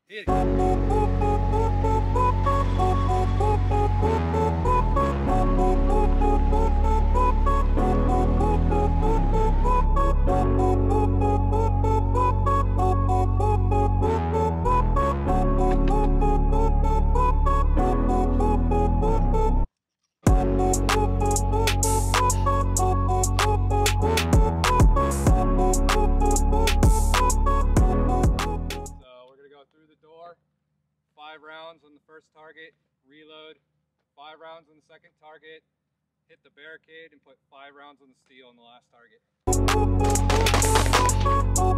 Hit it. Through the door, 5 rounds on the first target, reload, 5 rounds on the second target, hit the barricade and put 5 rounds on the steel on the last target.